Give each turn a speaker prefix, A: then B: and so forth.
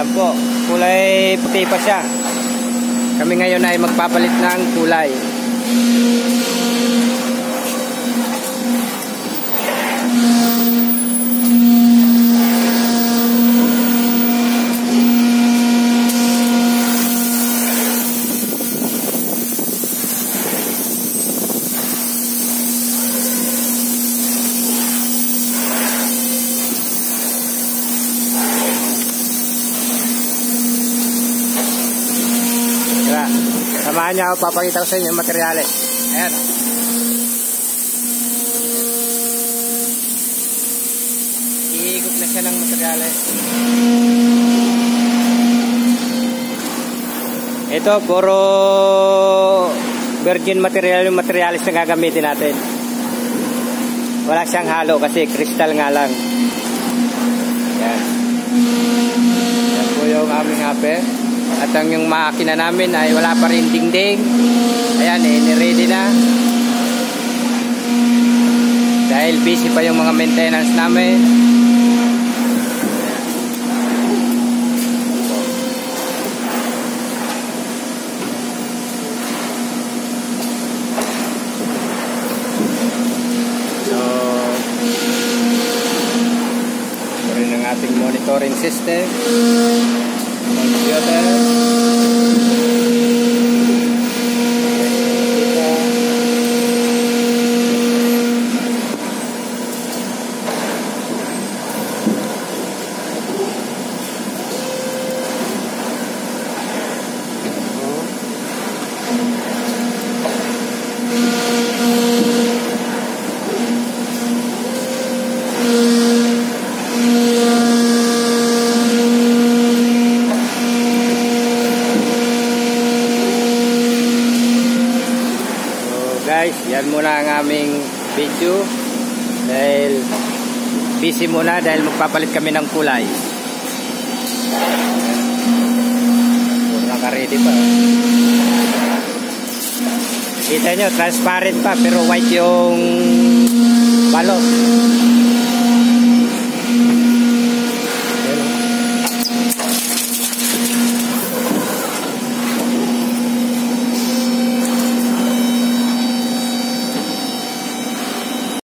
A: Ayan po, kulay puti pa siya. Kami ngayon ay magpapalit ng kulay. Samahan niya ako, papakita ko sa inyo yung materyales. Ayan. Iikot na siya ng materyales. Ito, puro virgin material yung materials na gagamitin natin. Wala siyang halo kasi crystal nga lang. Ayan. Ayan po yung aming hape. At ang yung makina namin ay wala pa rin dingding. Ayan, ready na. Dahil busy pa yung mga maintenance namin. So, ito rin ang ating monitoring system. Computer. Guys, yan muna ang aming video dahil busy muna dahil magpapalit kami ng kulay. Naka-ready pa. Kita nyo, transparent pa pero white yung balot.